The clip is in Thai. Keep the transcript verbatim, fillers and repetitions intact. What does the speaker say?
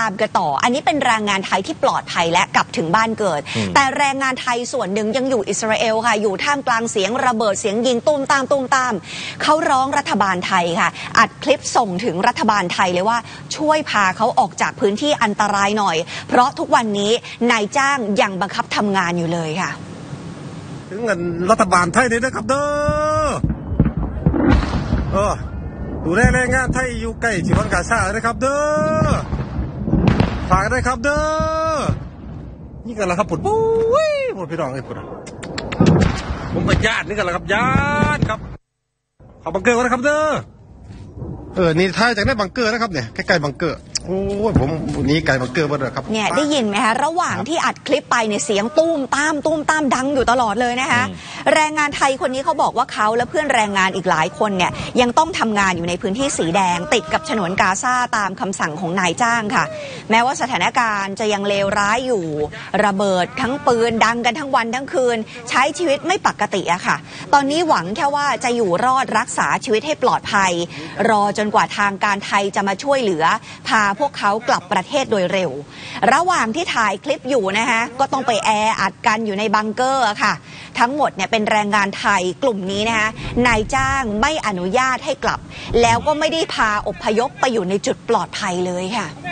ามกันต่ออันนี้เป็นแรงงานไทยที่ปลอดภัยและกลับถึงบ้านเกิดแต่แรงงานไทยส่วนหนึ่งยังอยู่อิสราเอลค่ะอยู่ท่ามกลางเสียงระเบิดเสียงยิงตูมตามตูมตามเขาร้องรัฐบาลไทยค่ะอัดคลิปส่งถึงรัฐบาลไทยเลยว่าช่วยพาเขาออกจากพื้นที่อันตรายหน่อยเพราะทุกวันนี้นายจ้างยังบังคับทำงานอยู่เลยค่ะถึงเงินรัฐบาลไทยนี่นะครับเด้อเออดูแลแรงงานไทยอยู่ใกล้ฉนวนกาซานะครับเด้อฝากได้ครับเด้อนี่กันละครับปุดปุ้ยหมดพี่น้องไอ้ปุดผมเป็นญาตินี่กันละครับญาติครับขอบังเกอร์ก่อนนะครับเด้อเออนี่ท้ายจากได้บังเกอร์นะครับเนี่ยใกล้ๆบังเกอร์โอ้ยผมนี้ไก่บังเกอร์มาเลยครับเนี่ยได้ยินไหมคะระหว่างที่อัดคลิปไปเนี่ยเสียงตุ้มตามตุ้มตามดังอยู่ตลอดเลยนะคะแรงงานไทยคนนี้เขาบอกว่าเขาและเพื่อนแรงงานอีกหลายคนเนี่ยยังต้องทำงานอยู่ในพื้นที่สีแดงติดกับฉนวนกาซาตามคำสั่งของนายจ้างค่ะแม้ว่าสถานการณ์จะยังเลวร้ายอยู่ระเบิดทั้งปืนดังกันทั้งวันทั้งคืนใช้ชีวิตไม่ปกติอะค่ะตอนนี้หวังแค่ว่าจะอยู่รอดรักษาชีวิตให้ปลอดภัยรอจนกว่าทางการไทยจะมาช่วยเหลือพาพวกเขากลับประเทศโดยเร็วระหว่างที่ถ่ายคลิปอยู่นะคะก็ต้องไปแออัดกันอยู่ในบังเกอร์ค่ะทั้งหมดเนี่ยเป็นแรงงานไทยกลุ่มนี้นะคะนายจ้างไม่อนุญาตให้กลับแล้วก็ไม่ได้พาอพยพไปอยู่ในจุดปลอดภัยเลยค่ะ